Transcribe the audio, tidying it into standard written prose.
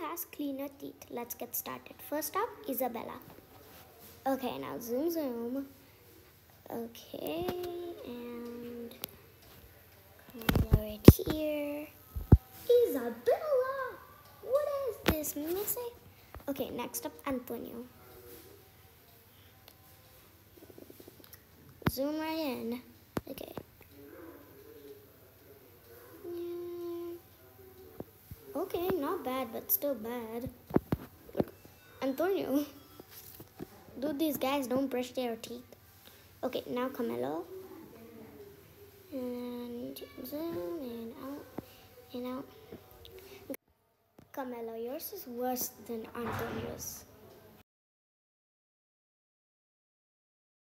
has cleaner teeth? Let's get started. First up, Isabella. Okay, now zoom. Okay, and right here. Isabella! What is this missing? Okay, next up, Antonio. Zoom right in. Okay. Okay, not bad, but still bad. Look, Antonio. Dude, these guys don't brush their teeth. Okay, now Camelo. And zoom in, out, and out. Camelo, yours is worse than Antonio's.